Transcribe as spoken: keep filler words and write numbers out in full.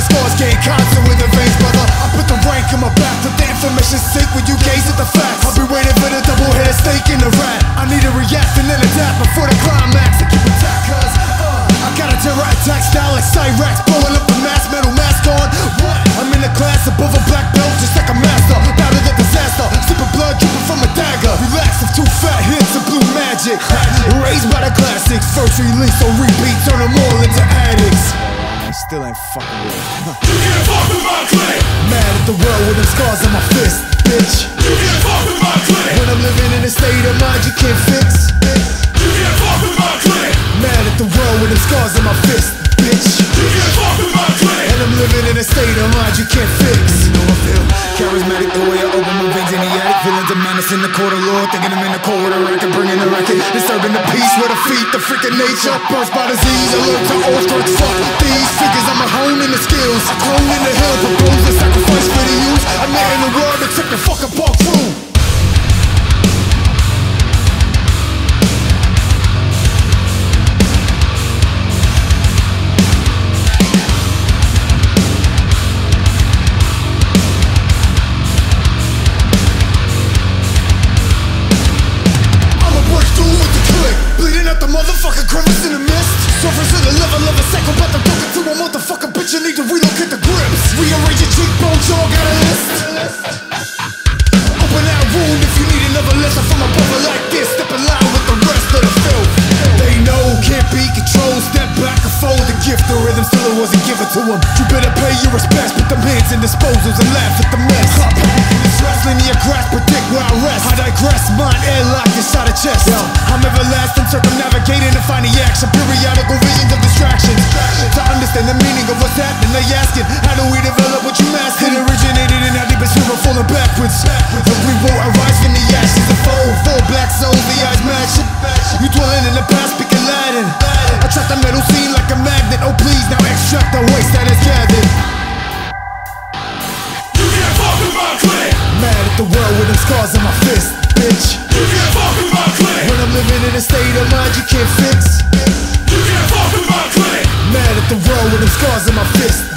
scars getting constant with the veins, brother. I put the rank in my back, let the information sink when you gaze at the facts. I'll be waiting for the double-headed snake in the rat. I need to react and then adapt before the climax. I keep attack cause uh, I got a terror attack style like Cyrax, blowing up the mask, metal mask on. What? I'm in the class above a black belt, just like a master. Battle the disaster, sipping blood dripping from a dagger. Relax of two fat hits of blue magic. Raised by the classics, first release on repeat, turn them all into addicts. Still ain't fucking with it. You can't fuck with my clique. Mad at the world with them scars on my fist, bitch. You can't fuck with my clique. When I'm living in a state of mind you can't fix, bitch. You can't fuck with my clique. Mad at the world with them scars on my fist, bitch. You can't fuck with my clique. And I'm living in a state of mind you can't fix. You know I feel charismatic the way I open my veins in the attic. Feelings of madness in the court of law, thinking I'm in the cold with a record, bringing the record, disturbing the peace with a feet, the freaking nature. Burst by disease, alert to all strikes, fuck these figures. I'm a hone in the skills, I clone in the hill, propose a sacrifice for the use. I'm not in the world except the fucking park crew. Motherfucking crevice in the mist. Surface to the level of a psychopath. I'm talking to a motherfucking bitch. You need to relocate the grips. Rearrange your cheekbones, y'all got a list. Open that wound if you need another lesson from a brother like this. Stepping loud with the rest of the filth. They know can't be controlled. Step back and fold the gift. The rhythm still wasn't given to them. You better pay your respects. Put them hands in disposals and laugh at the mess. Linear grasp, predict where I rest. I digress, mind airlock inside a chest. Yo, I'm everlasting, circumnavigating to find the action. Periodical visions of distractions. To understand the meaning of what's happening, they asking, how do we develop what you mastered? It originated in how deep it's river falling backwards. And we will arise from the ashes of fold. Four black souls, the eyes matching. You dwelling in the past, speaking Latin. I track the metal scene like a magnet. Oh please, now extract the waste that is gathered. Mad at the world with them scars on my fist, bitch. You can't fuck with my clique. When I'm living in a state of mind you can't fix. You can't fuck with my clique. Mad at the world with them scars on my fist.